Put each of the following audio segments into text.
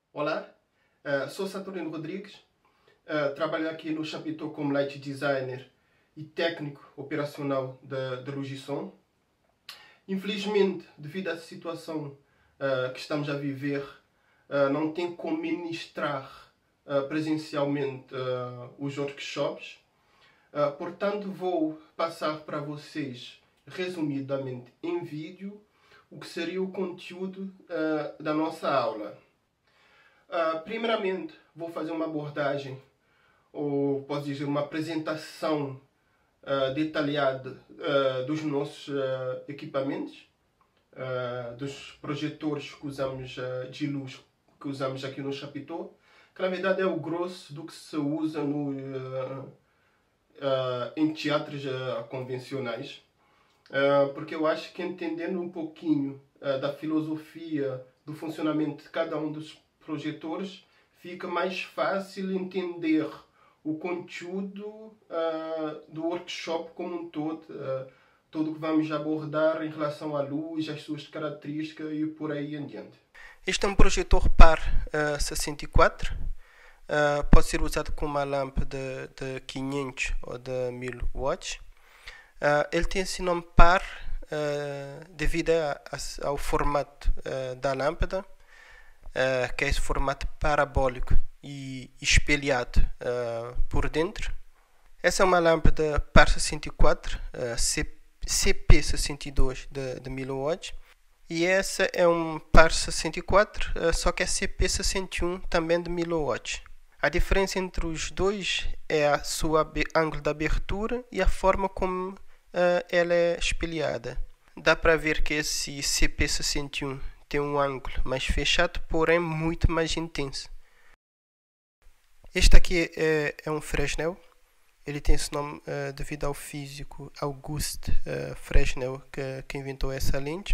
Olá, sou Saturnino Rodrigues, trabalho aqui no Chapitão como Light Designer e técnico operacional da Luz e Som. Infelizmente, devido à situação que estamos a viver, não tenho como ministrar presencialmente os workshops. Portanto, vou passar para vocês, resumidamente em vídeo, o que seria o conteúdo da nossa aula. Primeiramente, vou fazer uma abordagem, ou posso dizer, uma apresentação detalhada dos nossos equipamentos, dos projetores que usamos de luz que usamos aqui no Chapitão, que na verdade é o grosso do que se usa em teatros convencionais, porque eu acho que entendendo um pouquinho da filosofia, do funcionamento de cada um dos projetores, fica mais fácil entender o conteúdo do workshop como um todo, tudo que vamos abordar em relação à luz, as suas características e por aí em diante. Este é um projetor par 64, pode ser usado com uma lâmpada de 500 ou de 1000 watts. Ele tem esse nome par devido ao formato da lâmpada, que é esse formato parabólico e espelhado por dentro. Essa é uma lâmpada par 64, CP62 de 1000 watts. E essa é um par 64, só que é CP61 também de 1000 watts. A diferença entre os dois é a sua ângulo de abertura e a forma como ela é espelhada. Dá para ver que esse CP61 tem um ângulo mais fechado, porém muito mais intenso. Este aqui é um Fresnel. Ele tem esse nome devido ao físico Auguste Fresnel, que inventou essa lente.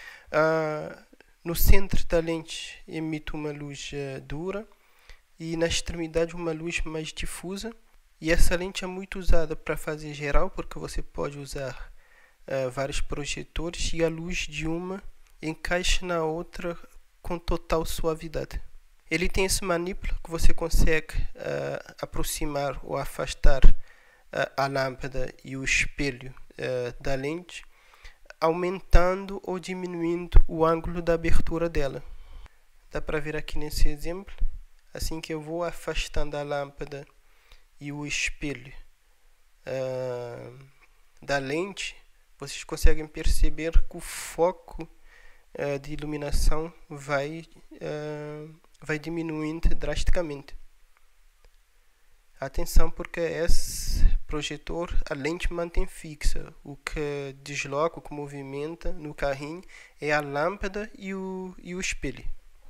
No centro da lente emite uma luz dura e na extremidade uma luz mais difusa. E essa lente é muito usada para fazer geral, porque você pode usar vários projetores e a luz de uma encaixa na outra com total suavidade. Ele tem esse manipulo que você consegue aproximar ou afastar a lâmpada e o espelho da lente, aumentando ou diminuindo o ângulo da abertura dela. Dá para ver aqui nesse exemplo, assim que eu vou afastando a lâmpada e o espelho da lente, vocês conseguem perceber que o foco de iluminação vai diminuindo drasticamente. Atenção, porque esse projetor a lente mantém fixa. O que desloca, o que movimenta no carrinho é a lâmpada e o espelho.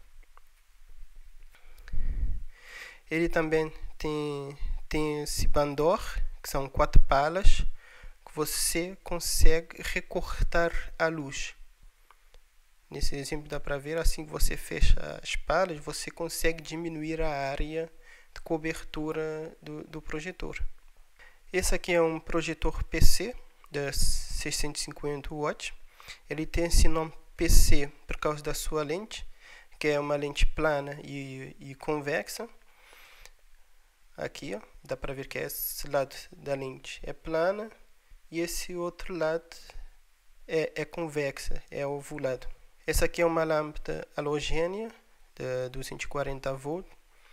Ele também tem esse bandor, que são 4 palas, que você consegue recortar a luz. Nesse exemplo dá para ver, assim que você fecha as palas, você consegue diminuir a área de cobertura do projetor. Esse aqui é um projetor PC de 650 watts. Ele tem esse nome PC por causa da sua lente, que é uma lente plana e convexa. Aqui, ó, dá para ver que esse lado da lente é plana e esse outro lado é convexa, é ovulado. Essa aqui é uma lâmpada halogênia de 240 volts,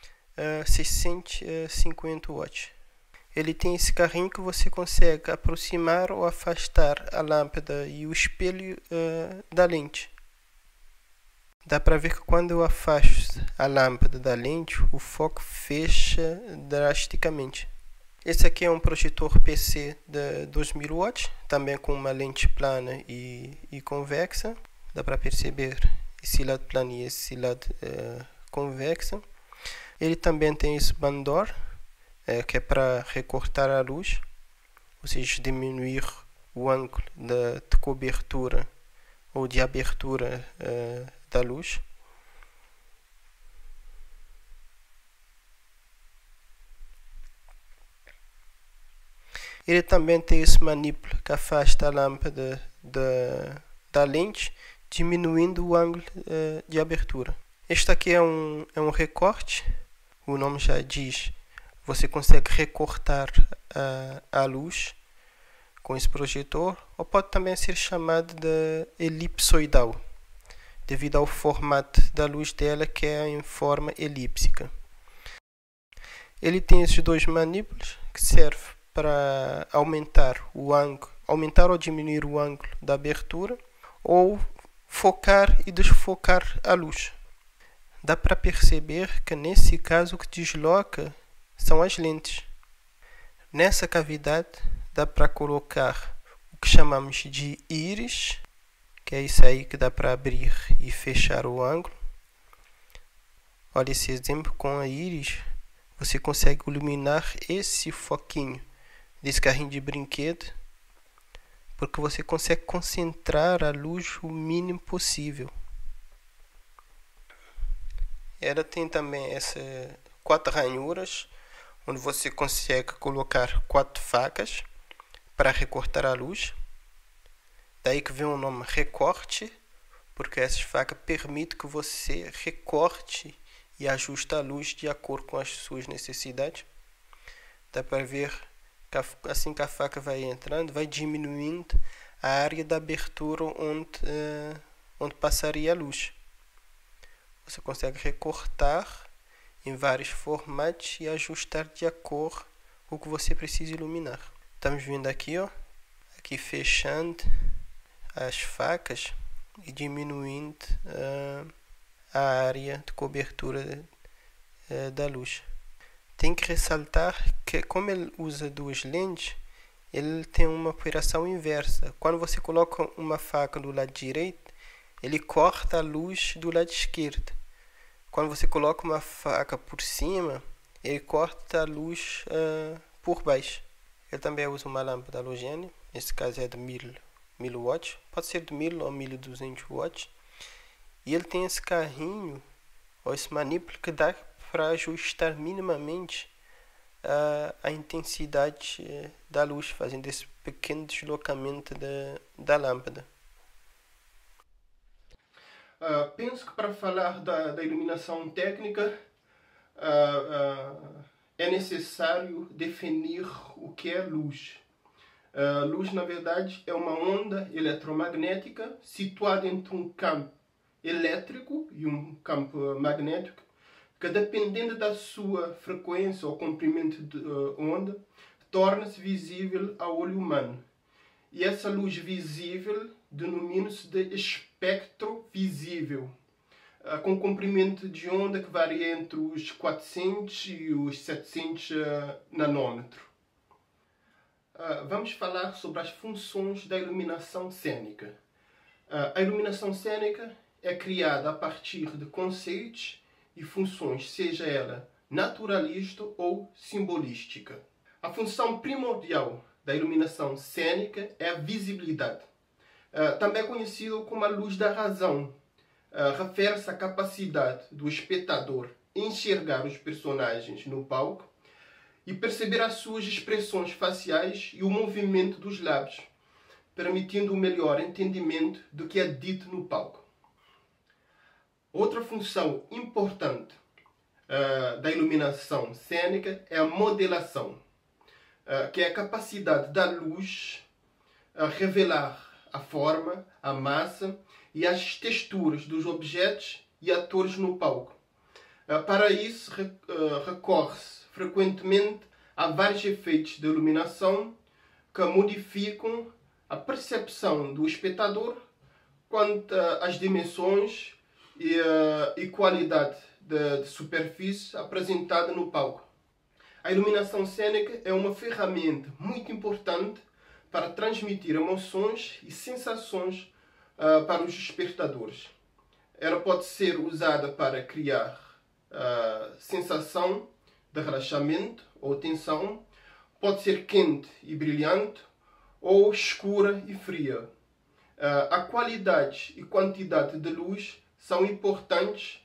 650 watts. Ele tem esse carrinho que você consegue aproximar ou afastar a lâmpada e o espelho da lente. Dá para ver que quando eu afasto a lâmpada da lente, o foco fecha drasticamente. Esse aqui é um projetor PC de 2000 watts, também com uma lente plana e convexa. Dá para perceber esse lado plano e esse lado convexa. Ele também tem esse bandor, que é para recortar a luz, ou seja, diminuir o ângulo de cobertura ou de abertura da luz. Ele também tem esse manipulo que afasta a lâmpada da lente, diminuindo o ângulo de abertura. Este aqui é um recorte, o nome já diz, você consegue recortar a luz com esse projetor, ou pode também ser chamado de elipsoidal, devido ao formato da luz dela, que é em forma elíptica. Ele tem esses dois manípulos que servem para aumentar o ângulo, aumentar ou diminuir o ângulo da abertura, ou focar e desfocar a luz. Dá para perceber que nesse caso o que desloca são as lentes. Nessa cavidade dá para colocar o que chamamos de íris, que é isso aí que dá para abrir e fechar o ângulo. Olha esse exemplo com a íris, você consegue iluminar esse foquinho desse carrinho de brinquedo, porque você consegue concentrar a luz o mínimo possível. Ela tem também essas 4 ranhuras, onde você consegue colocar 4 facas para recortar a luz. Daí que vem o nome recorte, porque essas facas permitem que você recorte e ajuste a luz de acordo com as suas necessidades. Dá para ver que assim que a faca vai entrando, vai diminuindo a área da abertura onde passaria a luz. Você consegue recortar em vários formatos e ajustar de acordo com o que você precisa iluminar. Estamos vendo aqui, ó, aqui fechando as facas e diminuindo a área de cobertura da luz. Tem que ressaltar que, como ele usa 2 lentes, ele tem uma operação inversa. Quando você coloca uma faca do lado direito, ele corta a luz do lado esquerdo. Quando você coloca uma faca por cima, ele corta a luz por baixo. Ele também usa uma lâmpada halogênea, nesse caso é de 1000 watts, pode ser de 1000 ou 1200 watts. E ele tem esse carrinho, ou esse manípulo, que dá para ajustar minimamente a intensidade da luz, fazendo esse pequeno deslocamento da lâmpada. Penso que para falar da iluminação técnica é necessário definir o que é luz. Luz, na verdade, é uma onda eletromagnética situada entre um campo elétrico e um campo magnético, que dependendo da sua frequência ou comprimento de onda, torna-se visível ao olho humano. E essa luz visível denomina-se de espectro visível, com comprimento de onda que varia entre os 400 e os 700 nanômetros. Vamos falar sobre as funções da iluminação cênica. A iluminação cênica é criada a partir de conceitos e funções, seja ela naturalista ou simbolística. A função primordial da iluminação cênica é a visibilidade. Também conhecido como a luz da razão. Refere-se à capacidade do espectador enxergar os personagens no palco e perceber as suas expressões faciais e o movimento dos lábios, permitindo um melhor entendimento do que é dito no palco. Outra função importante da iluminação cênica é a modelação, que é a capacidade da luz a revelar a forma, a massa e as texturas dos objetos e atores no palco. Para isso, recorre-se frequentemente a vários efeitos de iluminação que modificam a percepção do espectador quanto às dimensões e qualidade de superfície apresentada no palco. A iluminação cênica é uma ferramenta muito importante para transmitir emoções e sensações para os espectadores. Ela pode ser usada para criar sensação de relaxamento ou tensão, pode ser quente e brilhante ou escura e fria. A qualidade e quantidade de luz são importantes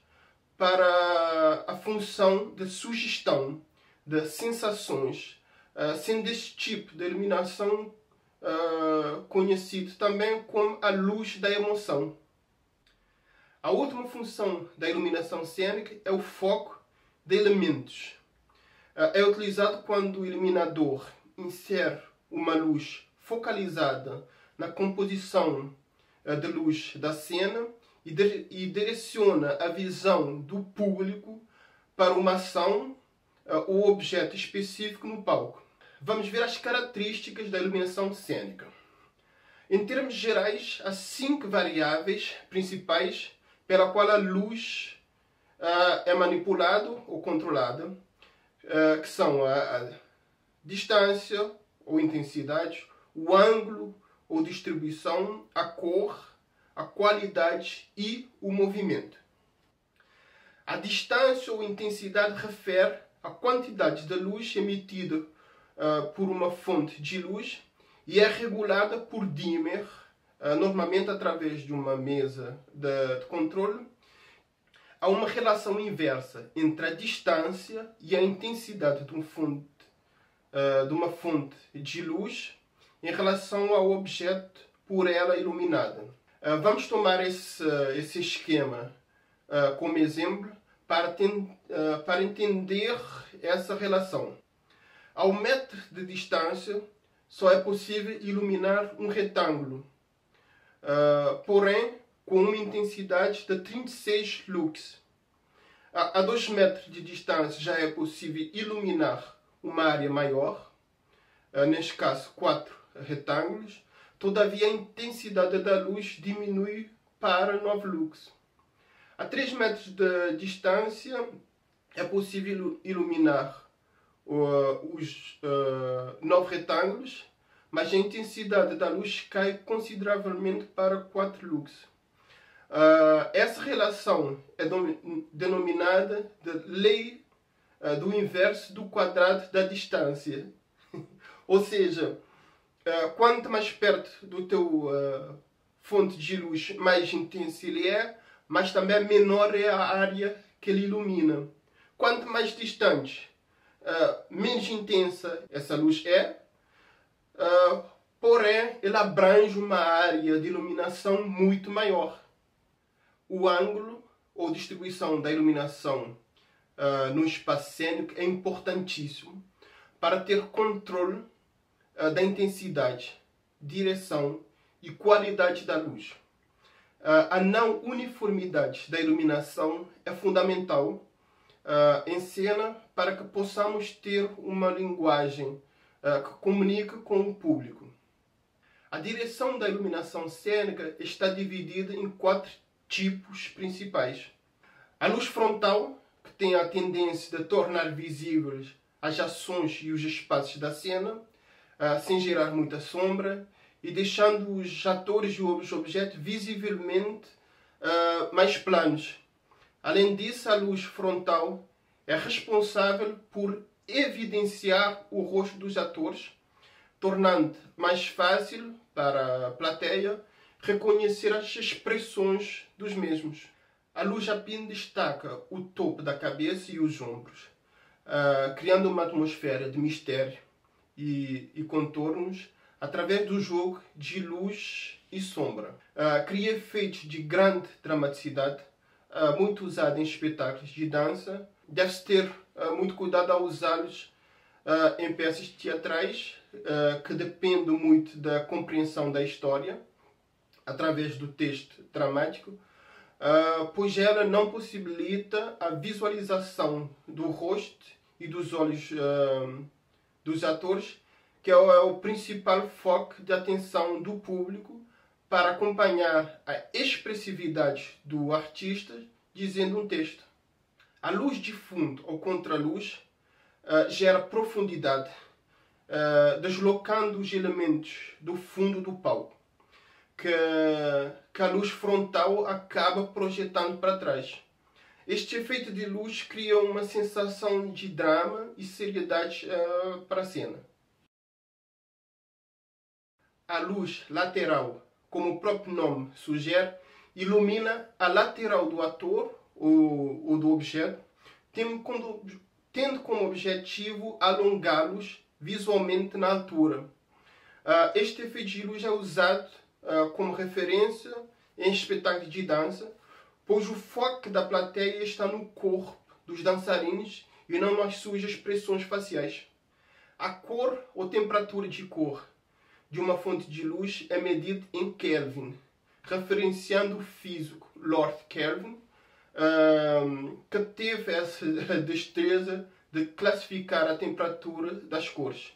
para a função de sugestão de sensações, sendo este tipo de iluminação conhecido também como a luz da emoção. A última função da iluminação cênica é o foco de elementos. É utilizado quando o iluminador insere uma luz focalizada na composição de luz da cena e direciona a visão do público para uma ação ou objeto específico no palco. Vamos ver as características da iluminação cênica. Em termos gerais, há 5 variáveis principais pela qual a luz é manipulada ou controlada, que são a distância ou intensidade, o ângulo ou distribuição, a cor, a qualidade e o movimento. A distância ou intensidade refere à quantidade de luz emitida por uma fonte de luz e é regulada por dimmer, normalmente através de uma mesa de controle. Há uma relação inversa entre a distância e a intensidade de uma fonte de luz em relação ao objeto por ela iluminada. Vamos tomar esse esquema como exemplo para entender essa relação. A 1 metro de distância só é possível iluminar um retângulo, porém com uma intensidade de 36 lux. A 2 metros de distância já é possível iluminar uma área maior, neste caso 4 retângulos, todavia a intensidade da luz diminui para 9 lux. A 3 metros de distância é possível iluminar os 9 retângulos, mas a intensidade da luz cai consideravelmente para 4 lux. Essa relação é denominada de lei do inverso do quadrado da distância. Ou seja, quanto mais perto do teu fonte de luz, mais intenso ele é, mas também menor é a área que ele ilumina. Quanto mais distante, menos intensa essa luz é, porém ela abrange uma área de iluminação muito maior. O ângulo ou distribuição da iluminação no espaço cênico é importantíssimo para ter controle da intensidade, direção e qualidade da luz. A não uniformidade da iluminação é fundamental em cena para que possamos ter uma linguagem que comunique com o público. A direção da iluminação cênica está dividida em 4 tipos principais. A luz frontal, que tem a tendência de tornar visíveis as ações e os espaços da cena, sem gerar muita sombra e deixando os atores e os objetos visivelmente mais planos. Além disso, a luz frontal é responsável por evidenciar o rosto dos atores, tornando mais fácil para a plateia reconhecer as expressões dos mesmos. A luz apenas destaca o topo da cabeça e os ombros, criando uma atmosfera de mistério e contornos através do jogo de luz e sombra. Cria efeitos de grande dramaticidade, muito usado em espetáculos de dança. Deve-se ter muito cuidado ao usá-los em peças teatrais, que dependem muito da compreensão da história, através do texto dramático, pois ela não possibilita a visualização do rosto e dos olhos dos atores, que é o principal foco de atenção do público para acompanhar a expressividade do artista dizendo um texto. A luz de fundo ou contraluz gera profundidade, deslocando os elementos do fundo do palco, que a luz frontal acaba projetando para trás. Este efeito de luz cria uma sensação de drama e seriedade para a cena. A luz lateral, como o próprio nome sugere, ilumina a lateral do ator ou do objeto, tendo como objetivo alongá-los visualmente na altura. Este efeito de luz é usado como referência em espetáculos de dança, pois o foco da plateia está no corpo dos dançarinos e não nas suas expressões faciais. A cor ou temperatura de cor de uma fonte de luz é medida em Kelvin, referenciando o físico Lord Kelvin, que teve essa destreza de classificar a temperatura das cores.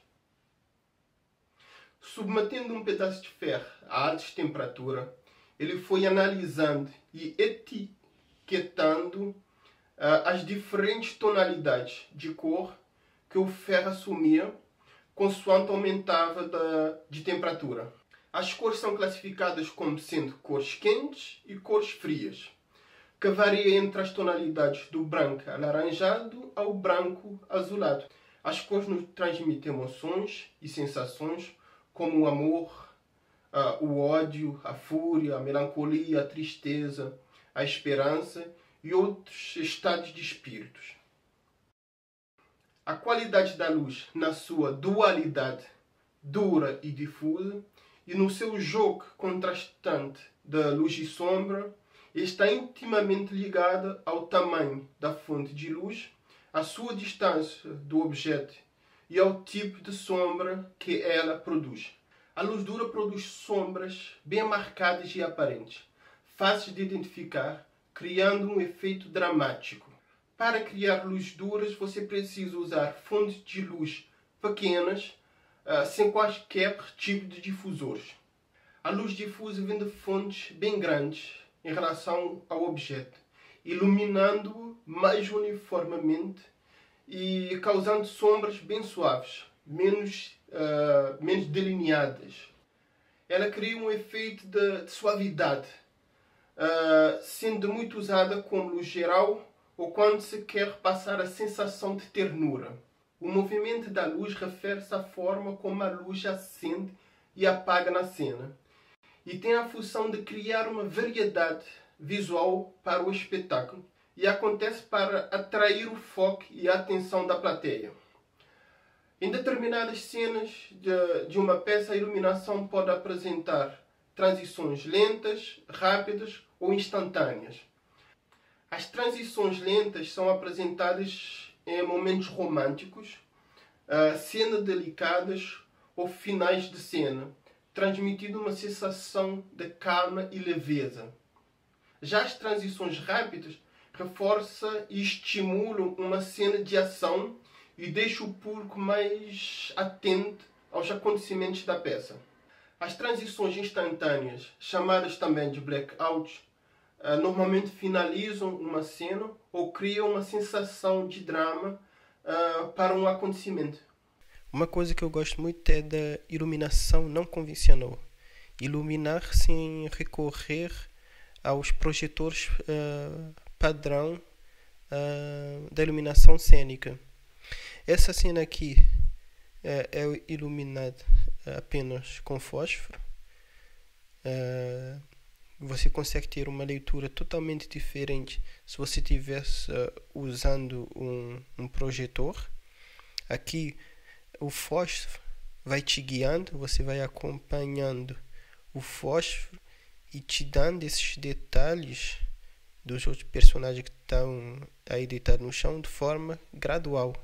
Submetendo um pedaço de ferro a alta temperatura, ele foi analisando e etiquetando as diferentes tonalidades de cor que o ferro assumia consoante aumentava de temperatura. As cores são classificadas como sendo cores quentes e cores frias, que varia entre as tonalidades do branco alaranjado ao branco azulado. As cores nos transmitem emoções e sensações como o amor, o ódio, a fúria, a melancolia, a tristeza, a esperança e outros estados de espíritos. A qualidade da luz na sua dualidade dura e difusa e no seu jogo contrastante de luz e sombra está intimamente ligada ao tamanho da fonte de luz, à sua distância do objeto e ao tipo de sombra que ela produz. A luz dura produz sombras bem marcadas e aparentes, fáceis de identificar, criando um efeito dramático. Para criar luzes duras, você precisa usar fontes de luz pequenas, sem quaisquer tipo de difusores. A luz difusa vem de fontes bem grandes em relação ao objeto, iluminando-o mais uniformemente e causando sombras bem suaves, menos delineadas. Ela cria um efeito de suavidade, sendo muito usada como luz geral ou quando se quer passar a sensação de ternura. O movimento da luz refere-se à forma como a luz acende e apaga na cena e tem a função de criar uma variedade visual para o espetáculo e acontece para atrair o foco e a atenção da plateia. Em determinadas cenas de uma peça, a iluminação pode apresentar transições lentas, rápidas ou instantâneas. As transições lentas são apresentadas em momentos românticos, cenas delicadas ou finais de cena, transmitindo uma sensação de calma e leveza. Já as transições rápidas reforçam e estimulam uma cena de ação e deixam o público mais atento aos acontecimentos da peça. As transições instantâneas, chamadas também de blackouts, normalmente finalizam uma cena ou criam uma sensação de drama para um acontecimento. Uma coisa que eu gosto muito é da iluminação não convencional. Iluminar sem recorrer aos projetores padrão da iluminação cênica. Essa cena aqui é iluminada apenas com fósforo. Você consegue ter uma leitura totalmente diferente se você estivesse usando um projetor. Aqui o fósforo vai te guiando, você vai acompanhando o fósforo e te dando esses detalhes dos outros personagens que estão aí deitados no chão de forma gradual.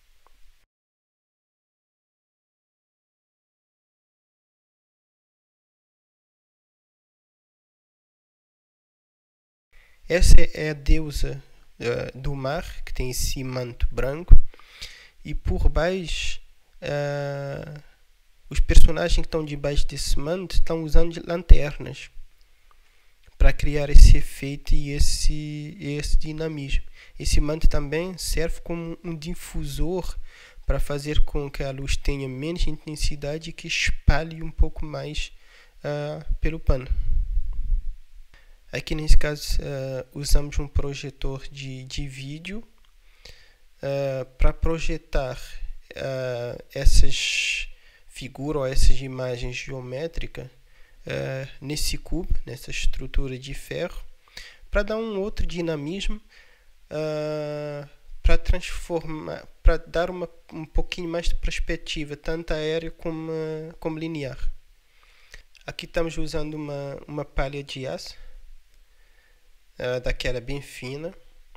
Essa é a deusa do mar, que tem esse manto branco, e por baixo os personagens que estão debaixo desse manto estão usando lanternas para criar esse efeito e esse dinamismo. Esse manto também serve como um difusor para fazer com que a luz tenha menos intensidade e que espalhe um pouco mais pelo pano. Aqui nesse caso usamos um projetor de vídeo para projetar essas figuras ou essas imagens geométricas nesse cubo, nessa estrutura de ferro, para dar um outro dinamismo, para transformar, para dar um pouquinho mais de perspectiva, tanto aérea como linear. Aqui estamos usando uma palha de aço. daquela bem fina,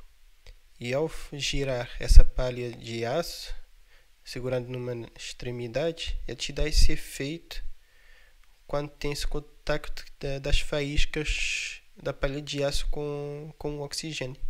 e ao girar essa palha de aço, segurando numa extremidade, ele te dá esse efeito quando tem esse contato das faíscas da palha de aço com o oxigênio.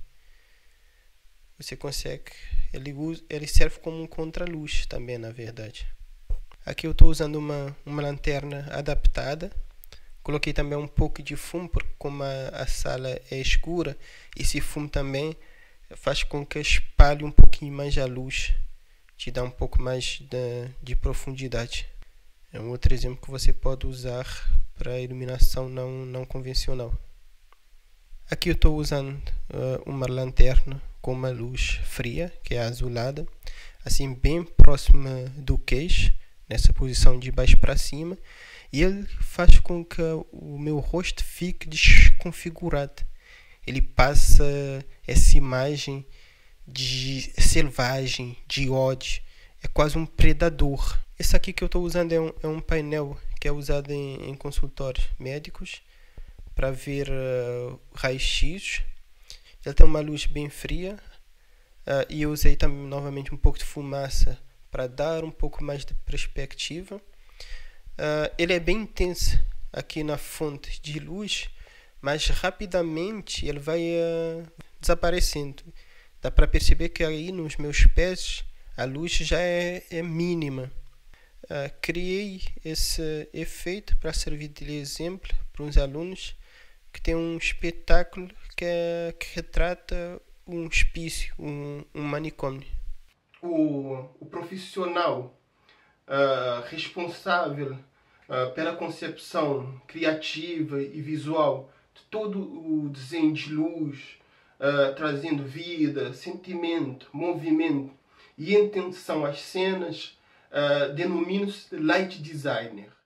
Você consegue, ele serve como um contraluz também, na verdade. Aqui eu estou usando uma lanterna adaptada. Coloquei também um pouco de fumo, porque como a sala é escura, esse fumo também faz com que espalhe um pouquinho mais a luz, te dá um pouco mais de profundidade. É um outro exemplo que você pode usar para iluminação não convencional. Aqui eu estou usando uma lanterna com uma luz fria, que é azulada, assim bem próxima do queixo, nessa posição de baixo para cima, e ele faz com que o meu rosto fique desconfigurado. Ele passa essa imagem de selvagem, de ódio, é quase um predador. Esse aqui que eu estou usando é um painel que é usado em consultórios médicos para ver raio-x. Ele tem uma luz bem fria, e eu usei também novamente um pouco de fumaça para dar um pouco mais de perspectiva. Ele é bem intenso aqui na fonte de luz, mas rapidamente ele vai desaparecendo. Dá para perceber que aí nos meus pés a luz já é mínima. Criei esse efeito para servir de exemplo para uns alunos que tem um espetáculo que retrata um hospício, um manicômio. O profissional responsável pela concepção criativa e visual de todo o desenho de luz, trazendo vida, sentimento, movimento e intenção às cenas, denomina-se light designer.